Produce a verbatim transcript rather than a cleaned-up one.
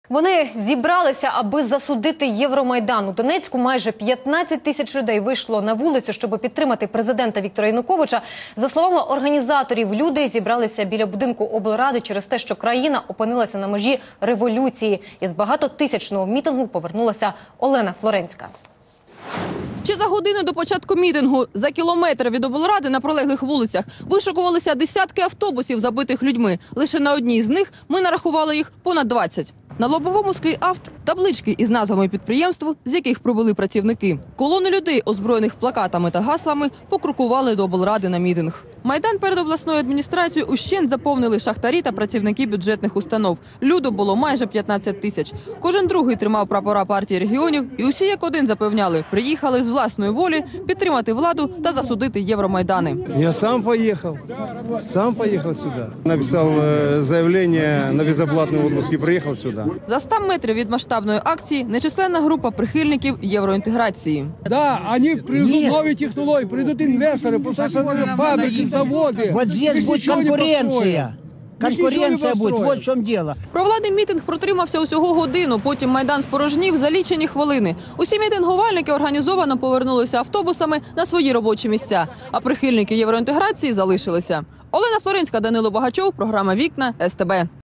Вони зібралися, аби засудити Євромайдан. У Донецьку майже п'ятнадцять тисяч людей вийшло на вулицю, щоб підтримати президента Віктора Януковича. За словами організаторів, люди зібралися біля будинку облради через те, що країна опинилася на межі революції. Із багатотисячного мітингу повернулася Олена Флоренська. Ще за годину до початку мітингу за кілометр від облради на прилеглих вулицях вишикувалися десятки автобусів, забитих людьми. Лише на одній з них ми нарахували їх понад двадцять. На лобовому склі авт таблички із назвами підприємств, з яких прибули працівники. Колони людей, озброєних плакатами та гаслами, покрокували до облради на мітинг. Майдан перед обласною адміністрацією ущент заповнили шахтарі та працівники бюджетних установ. Люду було майже п'ятнадцять тисяч. Кожен другий тримав прапора партії регіонів, і усі як один запевняли, приїхали з власної волі підтримати владу та засудити Євромайдани. Я сам поїхав, сам поїхав сюди. Написав заявлення на безоплатний відпуск і приїхав сюди. За сто метрів від масштабної акції нечисленна група прихильників євроінтеграції. Да, они привезут новые технологии, придут инвесторы, поставят фабрики, заводы. Вот здесь будет конкуренция. Конкуренция будет, вот в чем дело. Провладний мітинг протримався усього годину, потім Майдан спорожнів за лічені хвилини. Усі мітингувальники організовано повернулися автобусами на свої робочі місця, а прихильники євроінтеграції залишилися. Олена Флоренська, Данило Багачов, програма «Вікна», ес те бе.